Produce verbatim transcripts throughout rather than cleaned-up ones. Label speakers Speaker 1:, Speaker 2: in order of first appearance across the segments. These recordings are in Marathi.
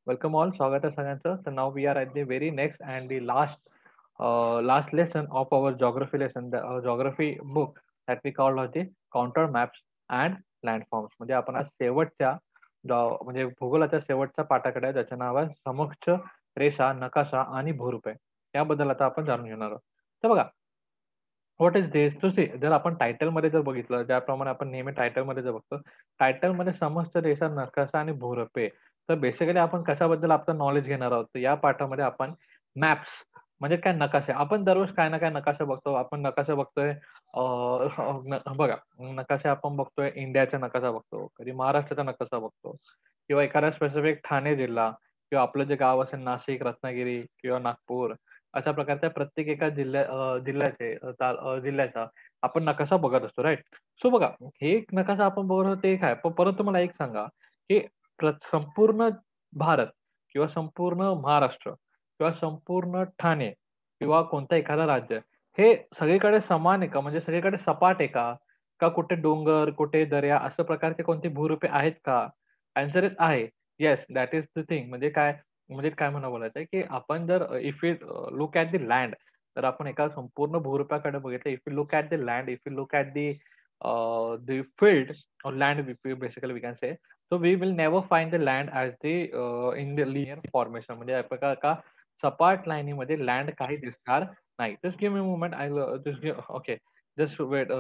Speaker 1: Welcome all. स्वागत आहे सगळ्यांचं. So now we are at the very next and the last uh, last lesson of our geography lesson, the uh, geography book that we called होती counter maps and landforms. म्हणजे आपण आज शेवटच्या ज- म्हणजे भूगोलाच्या शेवटच्या पाठाकडे आहे, ज्याचं नाव आहे समक्ष रेषा, नकाशा आणि भूरूपे. याबद्दल आता आपण जाणून घेणार आहोत. तर बघा, what is this to see, जर आपण टायटल मध्ये जर बघितलं, ज्याप्रमाणे आपण नेहमी टायटल मध्ये जर बघतो, टायटल मध्ये समस्त रेषा, नकाशा आणि भूरूपे. तर बेसिकली आपण कशाबद्दल आपलं नॉलेज घेणार आहोत. तर या पाठामध्ये आपण मॅप्स म्हणजे काय, नकाशे. आपण दररोज काय ना काय नकाशा बघतो. आपण नकाशा बघतोय, अं, न- बघा, नकाशा आपण बघतोय, इंडियाचा नकाशा बघतो, कधी महाराष्ट्राचा नकाशा बघतो, किंवा एखादा स्पेसिफिक ठाणे जिल्हा, किंवा आपलं जे गाव असेल नाशिक, रत्नागिरी किंवा नागपूर, अशा प्रकारच्या प्रत्येक एका जिल्ह्या अ, जिल्ह्याचे अ, ता अ, जिल्ह्याचा आपण नकाशा बघत असतो, राइट? सो बघा, हे एक नकाशा आपण बघत आहोत ते एक आहे. पण परंतु मला एक सांगा, की प्र संपूर्ण भारत किंवा संपूर्ण महाराष्ट्र किंवा संपूर्ण ठाणे किंवा कोणतं एखादं राज्य, हे सगळीकडे समान आहे का? म्हणजे सगळीकडे सपाट आहे का? का कुठे डोंगर, कुठे दऱ्या अशा प्रकारचे कोणती भूरूपे आहेत का? आन्सर इज आहे. Yes, that is the thing. म्हणजे काय, म्हणजे काय म्हणा बोलायचं आहे, की आपण जर if you look at the land, तर आपण एका संपूर्ण भूरूपाकडे बघितलं. If you look at the land, if you look at the the field और land, basically we can say, so we will never find the land as the in the linear formation. म्हणजे आपल्याला का सपाट लाईनीमध्ये लँड काही दिसणार नाही. Just give me moment, I just give, okay, just weight,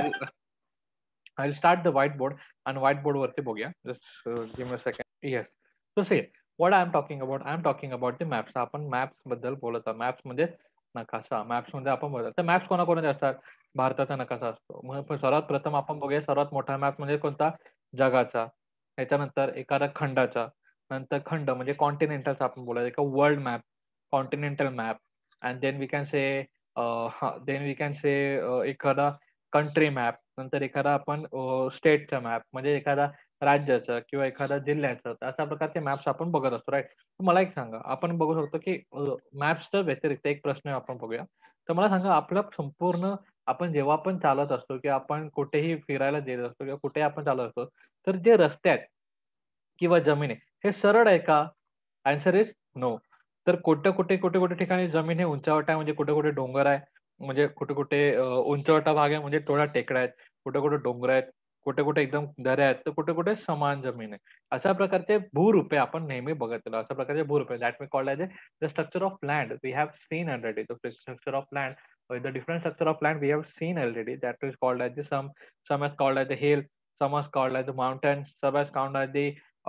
Speaker 1: I start the white board आणि व्हाईट बोर्ड वरती बघूया. Just give me a second. Yes, so say what I am talking about, I am talking about the maps. आपण मॅप्स बद्दल बोलत आहोत. मॅप्स म्हणजे नकाशा. मॅप्स मध्ये आपण बोलत, तर मॅप्स कोणाकोणाचे असतात? भारताचा नकाशा असतो. मग प- सर्वात प्रथम आपण बघूया, सर्वात मोठा मॅप म्हणजे कोणता? जगाचा. त्याच्यानंतर एखादा खंडाचा. नंतर खंड म्हणजे कॉन्टिनेंटलचा आपण बोलायचं, का world map, continental map. And then we can say, then we can say एखादा कंट्री मॅप. नंतर एखादा आपण स्टेटचा मॅप, म्हणजे एखादा राज्याचं किंवा एखाद्या जिल्ह्याचं. तर अशा प्रकारचे मॅप्स आपण बघत असतो, राईट? मला एक सांगा, आपण बघू शकतो की मॅप्सच्या व्यतिरिक्त एक प्रश्न आपण बघूया. तर मला सांगा, आपलं संपूर्ण, आपण जेव्हा पण चालत असतो किंवा आपण कुठेही फिरायला देत असतो किंवा कुठेही आपण चालत असतो, तर जे रस्ते आहेत किंवा जमीन आहे, हे सरळ आहे का? Answer is no. तर कुठे-कुठे, कुठे-कुठे ठिकाणी जमीन हे उंचावट आहे, म्हणजे कुठे-कुठे डोंगर आहे, म्हणजे कुठे-कुठे अ, उंचवटा भाग आहे, म्हणजे थोडा टेकड्या आहेत, कुठे-कुठे डोंगर आहेत, कुठे-कुठे एकदम दऱ्या आहेत, तर कुठे-कुठे समान जमीन आहे. अशा प्रकारचे भूरूपे आपण नेहमी बघितलेलो. अशा प्रकारचे भूरूपे, दॅट मी called as the structure of land. We have seen already the structure of land. The different structure of land we have seen already. That is called as the some, some is called as the hill, some is called as the mountains, some is called as the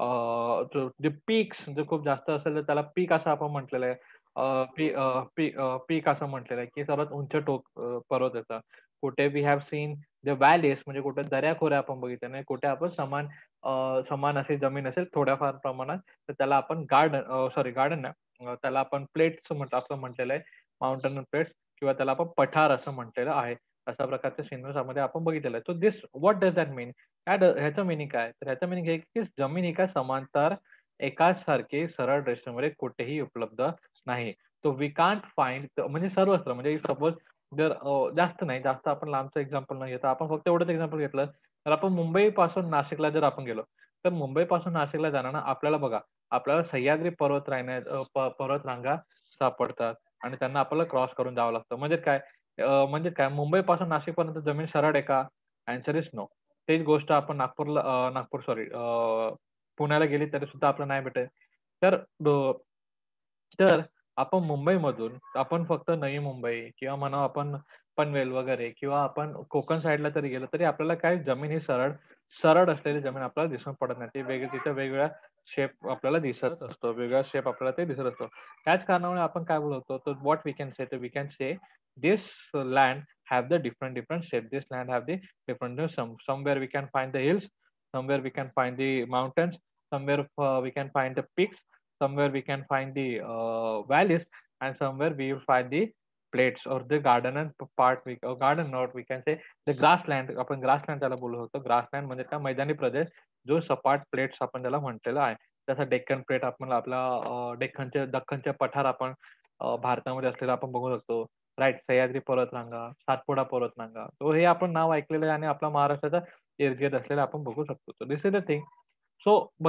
Speaker 1: uh, peaks. जे खूप जास्त असेल तर त्याला पीक असं आपण म्हटलेलं आहे. अ, पी अ, पी अ, पीक असं म्हटलेलं आहे, की सर्वात उंच टोक अ, पर्वताचा. कुठे we have seen the valleys, म्हणजे कुठे दऱ्या-खोऱ्या आपण बघितल्या नाही. कुठे आपण समान अ, समान अशी जमीन असेल थोड्याफार प्रमाणात, तर त्याला आपण गार्डन, सॉरी गार्डन नाही, अ, त्याला आपण प्लेट्स म्हणतो, असं म्हटलेलं आहे. माउंटन प्लेट्स, किंवा त्याला आपण पठार असं म्हटलेलं आहे. अशा प्रकारच्या सिनरीमध्ये आपण बघितलेलं आहे. So this, what does that mean? काय ड- ह्याचं मिनिंग काय? तर ह्याचं मिनिंग हे की जमीन ही काय समांतर एकाच सारखी सरळ रेषेमध्ये कुठेही उपलब्ध नाही. तो वी कांट फाइंड, म्हणजे सर्वत्र, म्हणजे सपोज जर अ, जास्त नाही, जास्त आपण लांबचं एक्झाम्पल नाही घेता, आपण फक्त एवढंच एक्झाम्पल घेतलं, तर आपण मुंबई पासून नाशिकला जर आपण गेलो, तर मुंबई पासून नाशिकला जाताना आपल्याला बघा, आपल्याला सह्याद्री पर्वत रांगा पर्वत रांगा सापडतात आणि त्यांना आपल्याला क्रॉस करून जावं लागतं. म्हणजे काय, अ, म्हणजे काय, मुंबई पासून नाशिक पर्यंत जमीन सरळ आहे का? Answer is no. तेच गोष्ट आपण नागपूरला, अ, नागपूर सॉरी, पुण्याला गेली तरी सुद्धा आपल्याला नाही भेटेल. तर ब- तर आपण मुंबईमधून आपण फक्त नवी मुंबई किंवा म्हणा आपण पनवेल वगैरे, किंवा आपण कोकण साईडला तरी गेलो, तरी आपल्याला काय जमीन ही सरळ सरळ असलेली जमीन आपल्याला दिसून पडत नाही. ती वेगळी, तिथे वेगवेगळ्या शेप आपल्याला दिसत असतो, वेगळा शेप आपल्याला ते दिसत असतो. त्याच कारणामुळे आपण काय बोलतो, तर व्हॉट वी कॅन से, तर we can say this land have the different different shape. This land have the different, some somewhere we can find the hills, somewhere we can find the mountains, somewhere uh, we can find the peaks, somewhere we can find the uh, valleys, and somewhere we will find the plates or the garden and part, we or garden, not we can say the grassland. आपण grassland त्याला बोलत होतो. grassland म्हणजे काय, मैदानी प्रदेश, जो सपाट प्लेट्स आपण त्याला म्हटलेलं आहे. जसं डेक्कन प्लेट आपण आपला अ, डेक्कनचे दख्खनचे पठार आपण अ, भारतामध्ये असलेलं आपण बघू शकतो, राईट? सह्याद्री पर्वतरांगा, सातपुडा पर्वतरांगा. तो हे आपण नाव ऐकलेलं आहे आणि आपला महाराष्ट्राचा इर्द-गिर्द असलेला आपण बघू शकतो. So this is the thing. So बघा,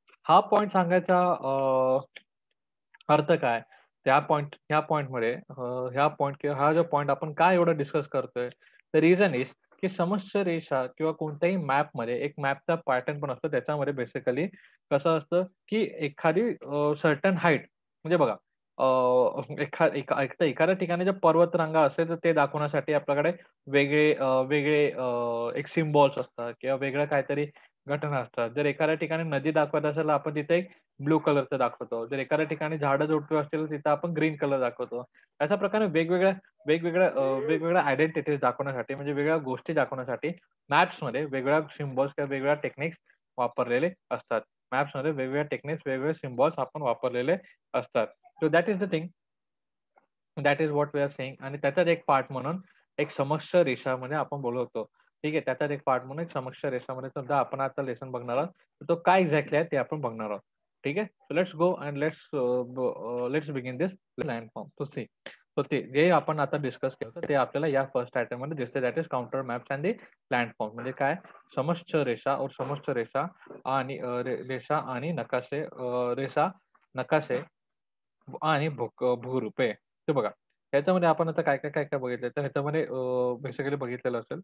Speaker 1: हा पॉइंट सांगायचा अ, अर्थ काय? त्या पॉइंट ह्या पॉइंटमध्ये अ, ह्या पॉइंट किंवा हा जो पॉइंट आपण का एवढं डिस्कस करतोय? द रिझन इज की समोच्च रेषा किंवा कोणत्याही मॅपमध्ये एक मॅपचा पॅटर्न पण असतो. त्याच्यामध्ये बेसिकली कसं असतं, की एखादी अ, सर्टन हाईट म्हणजे बघा अ, एखा एका एक तर एखाद्या ठिकाणी जर पर्वतरांगा असेल, तर ते दाखवण्यासाठी आपल्याकडे वेगळे अ, वेगळे अ, एक सिम्बॉल्स असतात किंवा वेगळं काहीतरी घटना असतात. जर एखाद्या ठिकाणी नदी दाखवत असेल, आपण तिथे एक ब्लू कलरचं दाखवतो. जर एखाद्या ठिकाणी झाडं-झुडपी असतील, तिथं आपण ग्रीन कलर दाखवतो. अशा प्रकारे वेगवेगळ्या वेगवेगळ्या अ, वेगवेगळ्या आयडेंटिटीज दाखवण्यासाठी म्हणजे वेगवेगळ्या गोष्टी दाखवण्यासाठी मॅप्समध्ये वेगवेगळ्या सिम्बॉल्स किंवा वेगवेगळ्या टेक्निक्स वापरलेले असतात. मॅप्समध्ये वेगवेगळ्या टेक्निक्स, वेगवेगळे सिम्बॉल्स आपण वापरलेले असतात. So that is the thing. That is what we are saying आणि त्याचाच एक पार्ट म्हणून एक समोच्च रेषामध्ये आपण बोलत होतो. ठीक आहे. त्याचाच एक पार्ट म्हणून एक समोच्च रेषामध्ये सुद्धा आपण आता लेसन बघणार आहोत. तर तो काय एक्झॅक्टली आहे ते आपण बघणार आहोत. ठीक आहे. So let's go and let's let's begin this landform to see. So ते जे आपण आता डिस्कस केलं होतं ते आपल्याला या फर्स्ट आयटममध्ये दिसते that is contour maps and the landform म्हणजे काय समोच्च रेषा और समोच्च रेषा आणि अ, रे रेषा आणि नकाशे अ, रेषा, नकाशे आणि भूक भूरूपे. हे बघा, ह्याच्यामध्ये आपण आता काय, काय, काय, काय बघितलं तर ह्याच्यामध्ये अ, बेसिकली बघितलेलं असेल.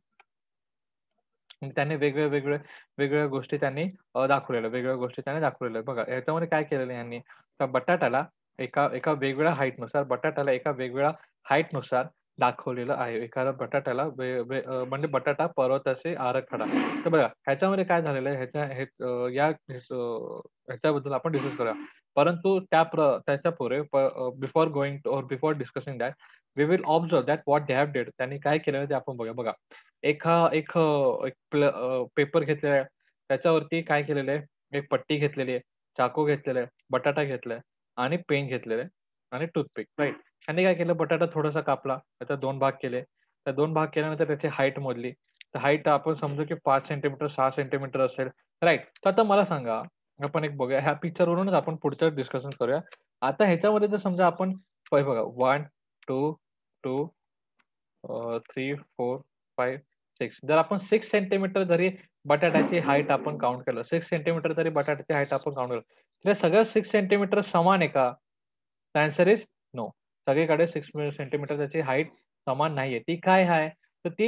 Speaker 1: मग त्यांनी वेगवेगळे वेगवेगळे वेगवेगळ्या गोष्टी त्यांनी अ, दाखवलेल्या वेगवेगळ्या गोष्टी त्यांनी दाखवलेल्या आहेत. बघा ह्याच्यामध्ये काय केलेलं आहे यांनी, त्या बटाट्याला एका एका वेगवेगळ्या हाईटनुसार बटाट्याला एका वेगवेगळ्या हाईटनुसार दाखवलेलं आहे. एखाद्या बटाट्याला वे वे अ, म्हणजे बटाटा पर्वताचे आराखडा. तर बघा ह्याच्यामध्ये काय झालेलं आहे ह्याच्या हे अ, या ह्याच ह्याच्याबद्दल आपण डिस्कस करूया. परंतु त्या प्र त्याच्यापूर्वी before going to or before discussing that we will observe that what they have did. त्यांनी काय केलेलं ते आपण बघूया. बघा एका एक अ, एक प्ल अ, पेपर घेतलेला आहे. त्याच्यावरती काय केलेलं आहे, एक पट्टी घेतलेली आहे, चाकू घेतलेला आहे, बटाटा घेतलाय आणि पेन घेतलेलं आहे आणि टूथपिक राइट. ह्यांनी काय केलं बटाटा थोडासा कापला, त्याचे दोन भाग केले. त्या दोन भाग केल्यानंतर त्याची हाईट मोजली. तर हाईट आपण समजू की पाच सेंटीमीटर सहा सेंटीमीटर असेल राइट. तर आता मला सांगा, आपण एक बघूया ह्या पिक्चरवरूनच आपण पुढचं डिस्कशन करूया. आता ह्याच्यामध्ये जर समजा आपण हे बघा एक, दोन, दोन अ, तीन, चार, पाच, सहा जर आपण सहा सेंटीमीटर जरी बटाट्याची हाईट आपण काउंट केलं, सहा सेंटीमीटर जरी बटाट्याची हाईट आपण काउंट केलं, तर हे सगळं सहा सेंटीमीटर समान आहे का? The answer is no. सगळीकडे सहा सेंटीमीटर त्याची हाईट समान नाहीये. ती काय आहे? तर ती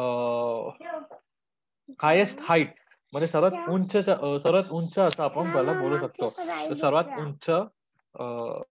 Speaker 1: हायेस्ट हाईट म्हणजे सर्वात उंच सर्वात उंच असं आपण त्याला बोलू शकतो. तर सर्वात उंच अ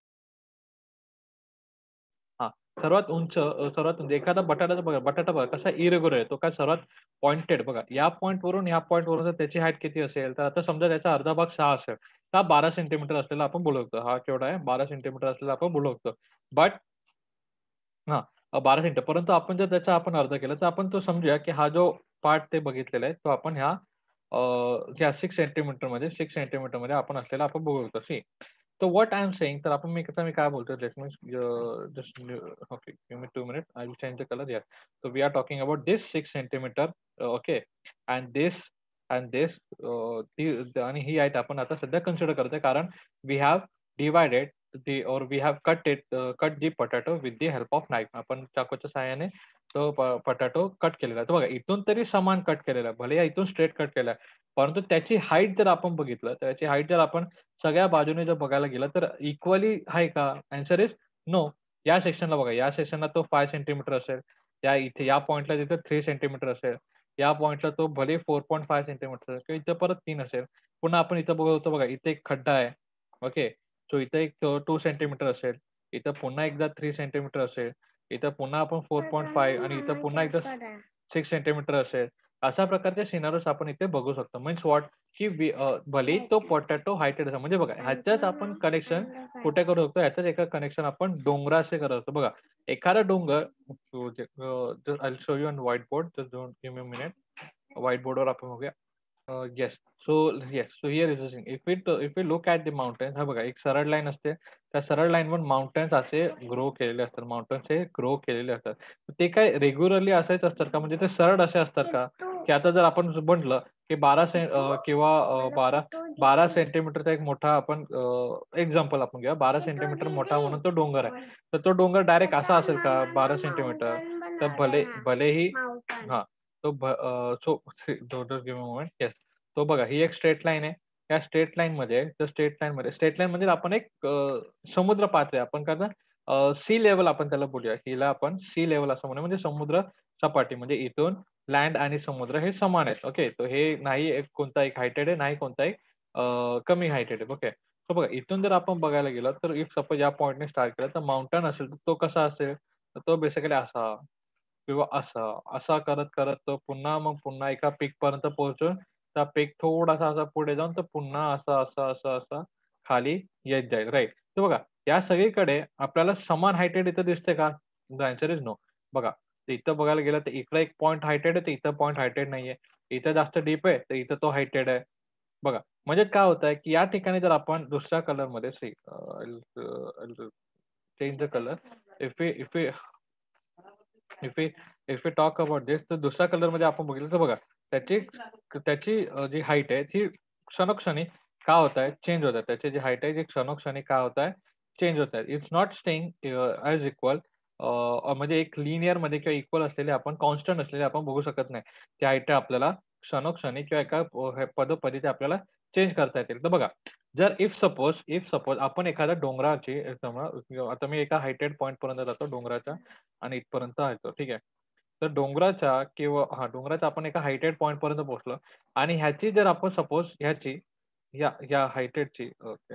Speaker 1: हां. सर्वात उंच अ, सर्वात म्हणजे एखादा बटाट्याचा बघा, बटाटा बघा कसा इरेग्युलर आहे. तो काय सर्वात पॉइंटेड बघा. या पॉइंटवरून ह्या पॉइंटवरून जर त्याची हाईट किती असेल, तर आता समजा त्याचा अर्धा भाग सहा असेल, तर हा बारा सेंटीमीटर असलेला आपण बोलू शकतो. हा केवढा आहे? बारा सेंटीमीटर असलेला आपण बोलू शकतो. बट हां, अ, बारा सेंटीमीटर परंतु आपण जर त्याचा आपण अर्धा केला, तर आपण तो समजूया, की हा जो पार्ट ते बघितलेला आहे, तो आपण ह्या अ, ह्या सहा सेंटीमीटरमध्ये सहा सेंटीमीटरमध्ये आपण असलेला आपण बघू शकतो. See So what I am saying तर आपण मी आता मी काय बोलतोय let me just okay give me two minutes I will change the colour here. So we are talking about this six centimetre okay and this and this ती आणि ही हाईट आपण आता सध्या कन्सिडर करतोय कारण we have divided the or we have cut it cut the potato with the help of knife. आपण चाकूच्या सहाय्याने तो पोटॅटो कट केलेला आहे. तर बघा इथून तरी समान कट केलेला आहे. भले इथून स्ट्रेट कट केला आहे. परंतु त्याची हाईट जर आपण बघितलं, तर त्याची हाईट जर आपण सगळ्या बाजूने जर बघायला गेलं तर इक्वली आहे का? Answer is no. या सेक्शनला बघा, या सेक्शनला तो पाच सेंटीमीटर असेल. त्या इथे या पॉइंटला तिथे तीन सेंटीमीटर असेल. या पॉइंटला तो भले चार पॉइंट पाच सेंटीमीटर असेल किंवा इथं परत तीन असेल. पुन्हा आपण इथं बघतो बघा, इथे एक खड्डा आहे. ओके. सो इथे एक दोन सेंटीमीटर असेल. इथं पुन्हा एकदा तीन सेंटीमीटर असेल. इथं पुन्हा आपण चार पॉइंट पाच आणि इथं पुन्हा एकदा सहा सेंटीमीटर असेल. अशा प्रकारचे सिनारिओज आपण इथे बघू शकतो. मीन्स व्हॉट की वी अ, भलेही तो पोटॅटो हायटेड असेल म्हणजे बघा ह्याच्याच आपण कनेक्शन कुठे करू शकतो ह्याच्याच एका कनेक्शन आपण डोंगराशी करत असतो. बघा एखादा डोंगर I show you on whiteboard just don't give me a minute. व्हाईट बोर्डवर आपण बघूया. Uh, yes. So yes. So here is the thing. If it if you look at the mountains हा बघा एक सरळ लाईन असते. त्या सरळ लाईनवर माउंटेन्स असे ग्रो केलेले असतात. माउंटन्स हे ग्रो केलेले असतात. ते काय रेग्युलरली असेच असतात का? म्हणजे ते सरळ असे असतात का? की आता जर आपण म्हटलं की बारा से अ, किंवा अ, बारा बारा सेंटीमीटरचा एक मोठा आपण एक्झाम्पल आपण घेऊया. बारा सेंटीमीटर मोठा म्हणून तो डोंगर आहे. तर तो डोंगर डायरेक्ट असा असेल का बारा सेंटीमीटर? तर भले भलेही हां. तो भ uh, so just give me a moment. Yes. तो बघा ही एक स्ट्रेट लाईन आहे. या स्ट्रेट लाईन मध्ये तर स्ट्रेट लाईन मध्ये स्ट्रेट लाईन म्हणजे आपण एक अ, समुद्र पाहतोय आपण का सी लेवल आपण त्याला बोलूया. हिला आपण सी लेवल असं म्हणूया म्हणजे समुद्र सपाटी म्हणजे इथून लँड आणि समुद्र हे समान आहेत. ओके. तर हे नाही एक कोणता एक हायटेड आहे, नाही कोणता एक अ, कमी हायटेड आहे. ओके. तर बघा इथून जर आपण बघायला गेलो तर इफ सपोज या पॉइंटने स्टार्ट केलं तर माउंटन असेल तर तो कसा असेल? तर तो बेसिकली असा किंवा असा, असा करत-करत तो पुन्हा मग पुन्हा एका पीकपर्यंत पोहोचून त्या पीक थोडासा असा पुढे जाऊन तो पुन्हा असा, असा, असा, असा खाली येत जाईल. राइट. तर बघा या सगळीकडे आपल्याला समान हायटेड इथं दिसते का? The answer is no. बघा इथं बघायला गेलं तर इकडे एक पॉइंट हायटेड आहे, तर इथं पॉइंट हायटेड नाहीये. इथं जास्त डीप आहे, तर इथं तो हायटेड आहे. बघा म्हणजे काय होतंय, की या ठिकाणी जर आपण दुसऱ्या कलरमध्ये see change the colour. If we if we if we if we talk about this तर दुसऱ्या कलरमध्ये आपण बघितलं तर बघा त्याची त्याची अ, जी हाईट आहे ती क्षणोक्षणी काय होत आहे चेंज होत आहे. त्याची जी हाईट आहे ती क्षणोक्षणी काय होत आहे चेंज होत आहे. It's not staying as equal म्हणजे एक लिनिअरमध्ये किंवा इक्वल असलेले आपण कॉन्स्टंट असलेले आपण बघू शकत नाही. ती हाईट आपल्याला क्षणोक्षणी किंवा एका अ, पदोपदी ते आपल्याला चेंज करता येतील. तर बघा जर इफ सपोज इफ सपोज आपण एखाद्या डोंगराची समजा आता मी एका हायटेड पॉइंट पर्यंत जातो डोंगराच्या आणि इथपर्यंत आहे तो, ठीक आहे. तर डोंगराच्या किंवा हां, डोंगराच्या आपण एका हायटेड पॉइंट पर्यंत पोहोचलो आणि ह्याची जर आपण सपोज ह्याची या या हायटेडची ओके.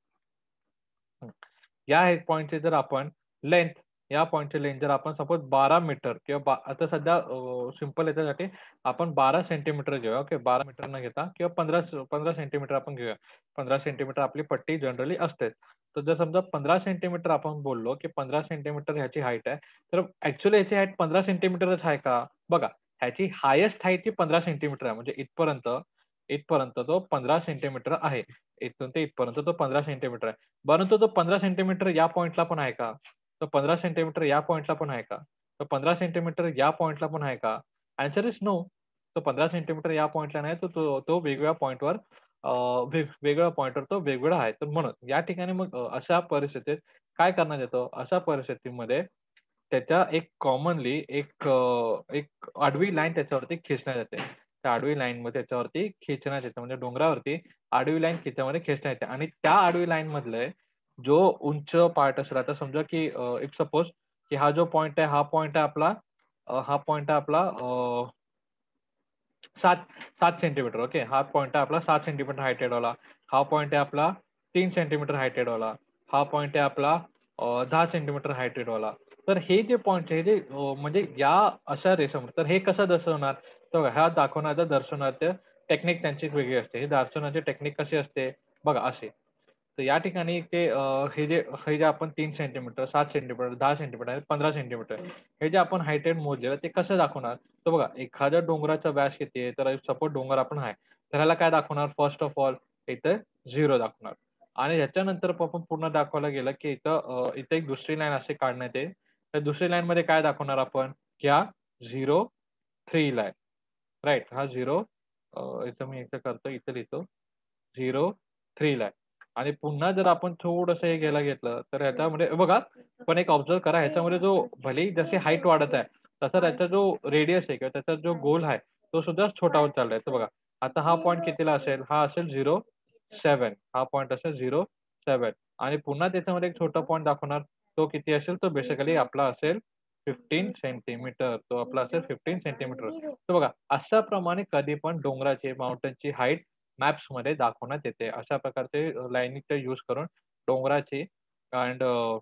Speaker 1: हं. या पॉइंटची जर आपण लेंथ या पॉइंटची लेंथ जर आपण सपोज बारा मीटर किंवा बा आता सध्या अ, सिंपल याच्यासाठी आपण बारा सेंटीमीटर घेऊया. ओके. बारा मीटर न घेता किंवा पंधरा पंधरा सेंटीमीटर आपण घेऊया. पंधरा सेंटीमीटर आपली पट्टी जनरली असतेच. तर जर समजा पंधरा सेंटीमीटर आपण बोललो, की पंधरा सेंटीमीटर ह्याची हाईट आहे. तर ॲक्चुअली ह्याची हाईट पंधरा सेंटीमीटरच आहे का? बघा ह्याची हायेस्ट हाईट ही पंधरा सेंटीमीटर आहे. म्हणजे इथपर्यंत इथपर्यंत तो पंधरा सेंटीमीटर आहे. इथून ते इथपर्यंत तो पंधरा सेंटीमीटर आहे. परंतु तो पंधरा सेंटीमीटर या पॉइंटला पण आहे का? तो पंधरा सेंटीमीटर या पॉइंटला पण आहे का? तो पंधरा सेंटीमीटर या पॉइंटला पण आहे का? Answer is no. तो पंधरा सेंटीमीटर या पॉइंटला नाही, तर तो तो वेगवेगळ्या पॉइंटवर अ, वेग वेगळ्या पॉइंटवर तो वेगवेगळा आहे. तर म्हणून या ठिकाणी मग अ, अशा परिस्थितीत काय करण्यात येतं? अशा परिस्थितीमध्ये त्याच्या एक कॉमनली एक अ, एक आडवी लाईन त्याच्यावरती खेचण्यात येते. त्या आडवी लाईनमध्ये त्याच्यावरती खेचण्यात येतं. म्हणजे डोंगरावरती आडवी लाईन त्याच्यामध्ये खेचण्यात येते आणि त्या आडवी लाईनमधले जो उंच पार्ट असेल आता समजा की अ, इफ सपोज की हा जो पॉइंट आहे, हा पॉइंट आहे आपला अ, हा पॉइंट आहे आपला अ, सात सात सेंटीमीटर ओके. हा पॉइंट आहे आपला सात सेंटीमीटर हायटेड वाला. हा पॉइंट आहे आपला तीन सेंटीमीटर हायटेड वाला. हा पॉइंट आहे आपला अ, दहा सेंटीमीटर हायटेड वाला. तर हे जे पॉइंट हे जे अ, म्हणजे या अशा रेषामध्ये तर हे कसं दर्शवणार? तर बघा ह्या दाखवण्याचं दर्शवण्याचं टेक्निक त्यांची वेगळी असते. हे दर्शवण्याची टेक्निक कशी असते? बघा अशी. तर या ठिकाणी ते अ, हे जे हे जे आपण तीन सेंटीमीटर, सात सेंटीमीटर, दहा सेंटीमीटर आणि पंधरा सेंटीमीटर हे जे आपण हायटेड मोजलेलं ते कसं दाखवणार? तर बघा एखाद्या डोंगराचा व्यास किती आहे? तर सपोज डोंगर आपण आहे. तर ह्याला काय दाखवणार? फर्स्ट ऑफ ऑल इथे शून्य दाखवणार आणि ह्याच्यानंतर आपण पूर्ण दाखवायला गेलं, की इथं अ, इथे एक दुसरी लाईन अशी काढण्यात येईल. तर दुसरी लाईनमध्ये काय दाखवणार आपण? की हा शून्य, तीन ला आहे. राइट. हा शून्य अ, इथं मी इथं करतो, इथं लिहितो. शून्य, तीन ला आहे. आणि पुन्हा जर आपण थोडंसं हे घ्यायला घेतलं, तर ह्याच्यामध्ये बघा, पण एक ऑब्झर्व्ह करा ह्याच्यामध्ये जो भलेही जशी हाईट वाढत आहे, तसा त्याचा जो रेडियस आहे किंवा त्याचा जो गोल आहे, तो सुद्धा छोटा होत चाललाय. तर बघा, आता हा पॉइंट कितीला असेल? हा असेल शून्य, सात. हा पॉइंट असेल शून्य, सात आणि पुन्हा त्याच्यामध्ये एक छोटा पॉइंट दाखवणार. तो किती असेल? तो बेसिकली आपला असेल पंधरा सेंटीमीटर. तो आपला असेल पंधरा सेंटीमीटर. तर बघा, अशा प्रमाणे कधी पण डोंगराची, माउंटेनची हाईट मॅप्समध्ये दाखवण्यात येते. अशा प्रकारचे अ, लाईनीचा यूज करून डोंगराची अँड अ,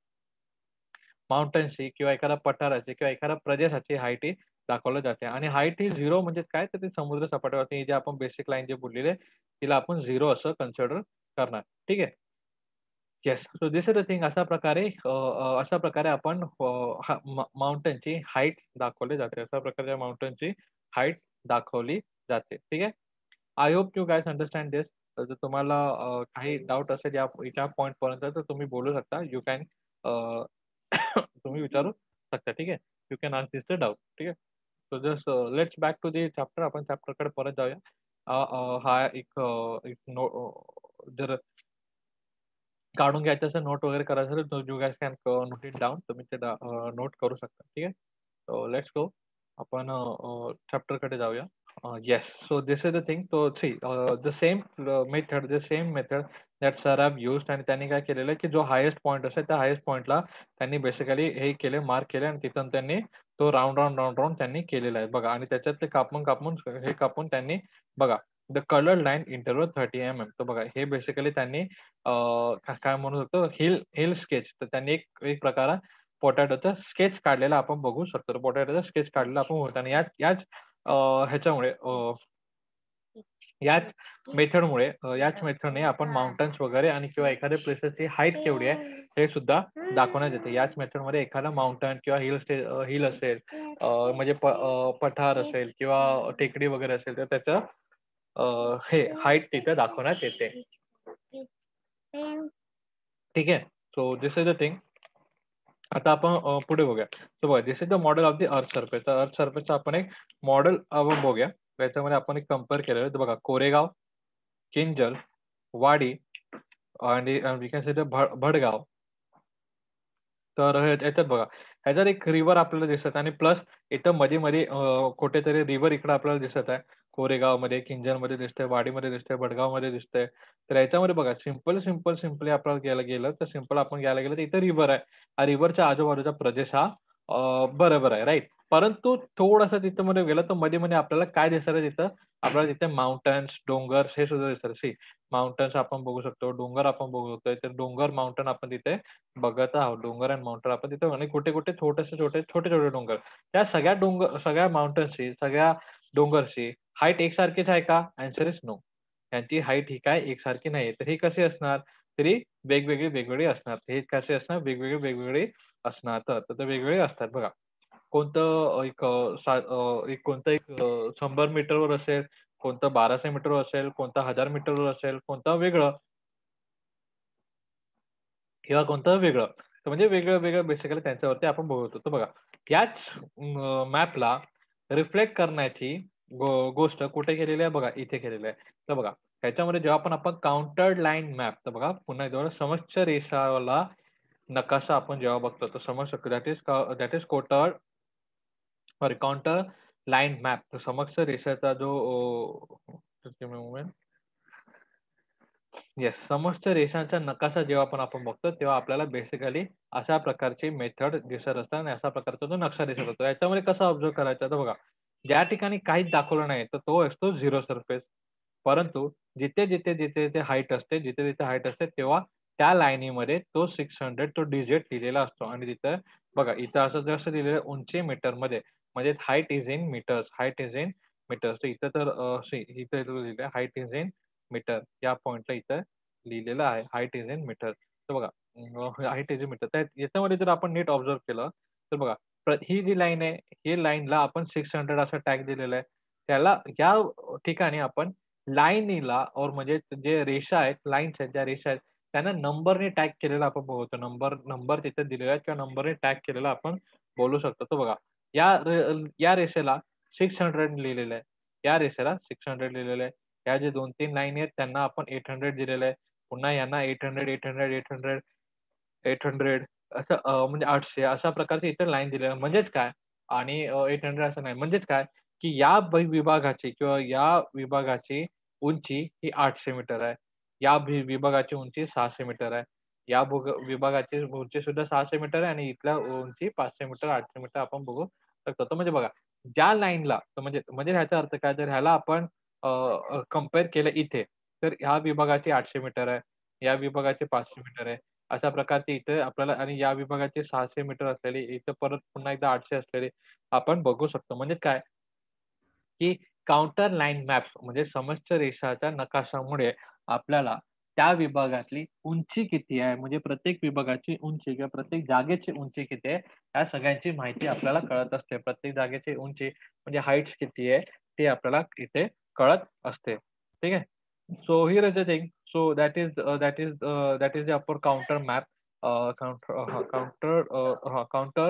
Speaker 1: माउंटन्सची किंवा एखाद्या पठाराची किंवा एखाद्या प्रदेशाची हाईट ही दाखवली जाते आणि हाईट ही शून्य म्हणजे काय? तर ते समुद्र सपाटीवरती जे आपण बेसिक लाईन जे बोललेली आहे, तिला आपण शून्य असं कन्सिडर करणार. ठीक आहे. Yes. So this is the thing अशा प्रकारे अ, अ, अशा प्रकारे आपण अ, हा माउंटनची हाईट दाखवली जाते. अशा प्रकारच्या माउंटनची हाईट दाखवली जाते. ठीक आहे. I hope you guys understand this. जर तुम्हाला अ, काही डाउट असेल या या पॉइंट पर्यंत तर तुम्ही बोलू शकता. यू कॅन तुम्ही विचारू शकता. ठीक आहे. You can ask this the doubt. ठीक आहे. So just let's back to the chapter. आपण चॅप्टरकडे परत जाऊया. अ, अ, हा एक अ, एक नो अ, जर काढून घ्यायचं असेल, नोट वगैरे करायचं असेल, तर you guys can note it down. तुम्ही ते नोट करू शकता. ठीक आहे. So let's go. आपण अ, अ, चॅप्टरकडे जाऊया. Uh, yes, so this is the thing. So see, uh, the same uh, method, the same method that sir have used आणि त्यांनी काय केलेलं आहे, की जो हायेस्ट पॉइंट असेल त्या हायेस्ट पॉइंटला त्यांनी बेसिकली हे केले, मार्क केले आणि तिथून त्यांनी तो राउंड राउंड राउंड राउंड त्यांनी केलेला आहे बघा. आणि त्याच्यात ते कापून कापून हे कापून त्यांनी बघा the coloured line interval thirty M M. तर बघा हे बेसिकली त्यांनी अं, का- काय म्हणू शकतो, हिल हिल स्केच. तर त्यांनी एक एक प्रकार पोटॅटोचा स्केच काढलेला आपण बघू शकतो. तर पोटॅटोचा स्केच काढलेला आपण बघतो आणि याच याच अ, ह्याच्यामुळे अ, याच मेथडमुळे अ, याच मेथडने आपण माउंटन्स वगैरे आणि किंवा एखाद्या प्लेसेसची हाईट केवढी आहे हे सुद्धा दाखवण्यात येते. याच मेथडमध्ये एखादा माउंटन किंवा हिल स्टे हिल असेल, अ, म्हणजे प अ, पठार असेल किंवा टेकडी वगैरे असेल तर त्याचं अ, हे हाईट तिथे दाखवण्यात येते. ठीक आहे. So this is the thing. आता आपण अ, पुढे बघूया. तर बघा this is the model of the earth surface. तर अर्थ सर्फेसचं आपण एक मॉडेल आपण बघूया. त्याच्यामध्ये आपण एक कंपेअर केलेलं आहे. तर बघा कोरेगाव, किंजल, वाडी आणि we can say the Bhadgaon. तर हे याच्यात बघा, ह्याच्यात एक रिव्हर आपल्याला दिसत आहे आणि प्लस इथं मध्ये-मध्ये अ, कुठेतरी रिव्हर इकडं आपल्याला दिसत आहे. कोरेगावमध्ये, किंजलमध्ये दिसतंय, वाडीमध्ये दिसतंय, भडगावमध्ये दिसतंय. तर याच्यामध्ये बघा सिंपल, सिंपल, सिंपली आपल्याला घ्यायला गेलं तर सिंपल आपण घ्यायला गेलं तर इथं रिव्हर आहे. हा रिव्हरच्या आजूबाजूचा प्रदेश हा अ, बरोबर आहे, राइट. परंतु थोडंसं तिथं मध्ये गेलं तर मध्ये-मध्ये आपल्याला काय दिसणार आहे तिथं? आपल्याला तिथे माउंटन्स, डोंगर हे सुद्धा दिसतात. सी माउंटन्स आपण बघू शकतो, डोंगर आपण बघू शकतो. तर डोंगर, माउंटन आपण तिथे बघत आहोत. डोंगर आणि माउंटन आपण तिथे आणि कुठे-कुठे छोटेसे छोटे, छोटे-छोटे डोंगर. त्या सगळ्या डोंगर सगळ्या माउंटन्सची, सगळ्या डोंगरची हाईट एकसारखीच आहे का? Answer is no. त्यांची हाईट ही काय एकसारखी नाहीये. तर ही कशी असणार? तरी वेगवेगळी, वेगवेगळी असणार. हे कसे असणार? वेगवेगळे, वेगवेगळे असणार. तर तर ते वेगवेगळे असतात बघा. कोणतं एक अ, सा अ, एक कोणतं एक अ, शंभर मीटरवर असेल, कोणतं बाराशे मीटरवर असेल, कोणतं हजार मीटरवर असेल, कोणतं वेगळं. किंवा कोणतं वेगळं. तर म्हणजे वेगळं-वेगळं बेसिकली त्यांच्यावरती आपण बघतो. तर बघा याच मॅपला रिफ्लेक्ट करण्याची गो गोष्ट कुठे केलेली आहे बघा, इथे केलेली आहे. तर बघा ह्याच्यामध्ये जेव्हा पण आपण काउंटर्ड लाईन मॅप तर बघा पुन्हा एकदा समोच्च रेषावाला नकाशा आपण जेव्हा बघतो, तर समजू शकतो that is that is contoured sorry contour line map. तर समोच्च रेषेचा जो येस, समोच्च रेषांचा नकाशा जेव्हा पण आपण बघतो, तेव्हा आपल्याला बेसिकली अशा प्रकारची मेथड दिसत असतात आणि अशा प्रकारचा तो नक्षा दिसत असतो. याच्यामध्ये कसं ऑब्झर्व्ह करायचं तर बघा, ज्या ठिकाणी काहीच दाखवलं नाही, तर तो असतो झिरो सरफेस. परंतु जिथे, जिथे, जिथे, जिथे हाईट असते, जिथे, जिथे हाईट असते, तेव्हा त्या लाईनीमध्ये तो सहाशे तो डिजिट लिहिलेला असतो आणि तिथं बघा, इथं असं जसं लिहिलेलं आहे उंची मीटरमध्ये म्हणजे height is in metres, height is in metres. तर इथं तर अ, सी इथं लिहिलं आहे हाईट इज इन मीटर. या पॉइंटला इथं लिहिलेलं आहे हाईट इज इन मीटर. तर बघा हाईट इज इन मीटर. तर याच्यामध्ये जर आपण नीट ऑब्झर्व्ह केलं, तर बघा प्र ही जी लाईन आहे, ही लाईनला आपण सहाशे असा टॅग दिलेला आहे. त्याला या ठिकाणी आपण लाईनीला और म्हणजे जे रेषा आहेत, लाईन्स आहेत, ज्या रेषा आहेत, त्यांना नंबरने टॅग केलेला आपण बघतो. नंबर नंबर तिथे दिलेला आहे किंवा नंबरने टॅग केलेला आपण बोलू शकतो. तर बघा या रे या रेषेला सहाशे लिहिलेलं आहे. या रेषेला सहाशे लिहिलेलं आहे. ह्या जे दोन तीन लाईनी आहेत त्यांना आपण आठशे दिलेलं आहे. पुन्हा यांना आठशे, आठशे, आठशे, आठशे असं अ, म्हणजे आठशे अशा प्रकारचे इतर लाईन दिलेल्या आहे. म्हणजेच काय आणि अ, आठशे असं नाही. म्हणजेच काय, की या वि विभागाची किंवा या विभागाची उंची ही आठशे मीटर आहे. या वि विभागाची उंची सहाशे मीटर आहे. या भूग विभागाची उंची सुद्धा सहाशे मीटर आहे आणि इथल्या उंची पाचशे मीटर, आठशे मीटर आपण बघू शकतो. तर म्हणजे बघा, ज्या लाईनला म्हणजे म्हणजे ह्याचा अर्थ काय, जर ह्याला आपण कंपेअर केलं इथे, तर ह्या विभागाची आठशे मीटर आहे, या विभागाची पाचशे मीटर आहे. अशा प्रकारचे इथे आपल्याला आणि या विभागाचे सहाशे मीटर असलेली, इथं परत पुन्हा एकदा आठशे असलेली आपण बघू शकतो. म्हणजे काय, की काउंटर लाईन मॅप म्हणजे समोच्च रेषाच्या नकाशामुळे आपल्याला त्या विभागातली उंची किती आहे, म्हणजे प्रत्येक विभागाची उंची किंवा प्रत्येक जागेची उंची किती आहे, या सगळ्यांची माहिती आपल्याला कळत असते. प्रत्येक जागेची उंची म्हणजे हाईट्स किती आहे, ते आपल्याला इथे कळत असते. ठीक आहे. So here is the thing. So that is that is that is the upper contour map. Contour contour contour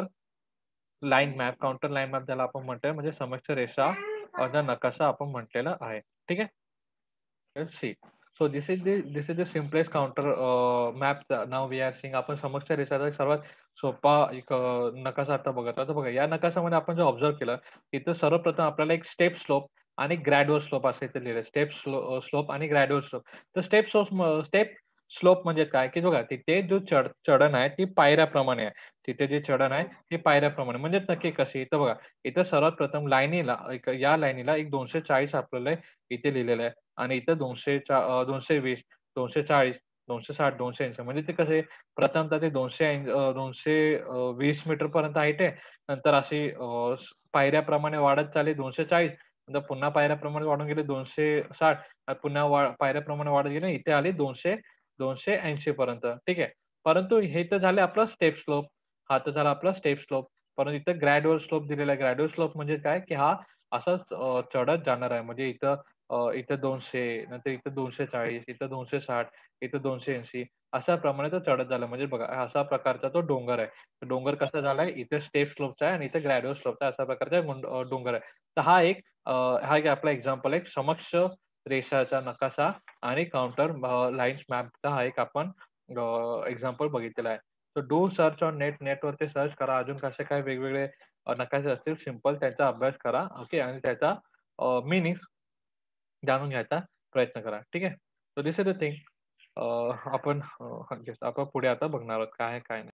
Speaker 1: line map, contour line map ज्याला आपण म्हणतोय म्हणजे समोच्च रेषा अ, चा नकाशा आपण म्हटलेला आहे. ठीक आहे. Let's see. So this is the this is the simplest contour map now we are seeing. आपण समोच्च रेषाचा एक सर्वात सोपा एक अ, नकाशा आता बघत आहोत. तर बघा या नकाशामध्ये आपण जे ऑब्झर्व्ह केलं, तिथं सर्वप्रथम आपल्याला एक स्टेप स्लोप आणि ग्रॅड्युअल स्लोप असं इथे लिहिलंय. स्टेप स्लो स्लोप आणि ग्रॅड्युअल स्लोप. तर स्टेप स्लोप स्टेप स्लोप म्हणजे काय, की बघा तिथे जो चढ चढण आहे ती पायऱ्याप्रमाणे आहे. तिथे जे चढण आहे ती पायऱ्याप्रमाणे म्हणजे नक्की कशी? इथं बघा, इथं सर्वात प्रथम लाईनीला एक या लाईनीला एक दोनशे चाळीस आपल्याला इथे लिहिलेलं आहे आणि इथं दोनशे चा अ, दोनशे वीस, दोनशे चाळीस, दोनशे साठ, दोनशे ऐंशी म्हणजे ते कसे प्रथमतः ते दोनशे ऐं अ, दोनशे अ, वीस मीटरपर्यंत हाईट आहे. नंतर अशी अ, स पायऱ्याप्रमाणे वाढत चालली दोनशे चाळीस नंतर पुन्हा पायऱ्याप्रमाणे वाढून गेले दोनशे साठ अ, पुन्हा वा पायऱ्याप्रमाणे वाढत गेले. इथे आली दोनशे दोनशे ऐंशी पर्यंत. ठीक आहे. परंतु हे तर झालं आपलं स्टेप स्लोप. हा तर झाला आपला स्टेप स्लोप. परंतु इथं ग्रॅड्युअल स्लोप दिलेला आहे. ग्रॅड्युअल स्लोप म्हणजे काय, की हा असंच अ, चढत जाणार आहे. म्हणजे इथं अ, इथं दोनशे नंतर इथं दोनशे चाळीस, इथं दोनशे साठ, इथं दोनशे ऐंशी अशा प्रमाणे तो चढत झाला. म्हणजे बघा अशा प्रकारचा तो डोंगर आहे. तो डोंगर कसा झालाय, इथे स्टेप स्लोपचा आहे आणि इथे ग्रॅड्युअल स्लोपचा अशा प्रकारचा गुंड अ, डोंगर आहे. तर हा एक अ, हा एक आपला एक्झाम्पल आहे. समक्ष रेषाचा नकाशा आणि काउंटर अ, लाईन्स मॅपचा हा एक आपण अ, एक्झाम्पल बघितलेला आहे. तर डू सर्च ऑन नेट. नेटवरती सर्च करा. अजून कसे काय वेगवेगळे अ, नकाशे असतील सिंपल त्यांचा अभ्यास करा. ओके आणि त्याचा अ, जाणून घ्यायचा प्रयत्न करा. ठीक आहे. So this is the thing. आपण अ, आपण पुढे आता बघणार आहोत काय आहे काय नाही.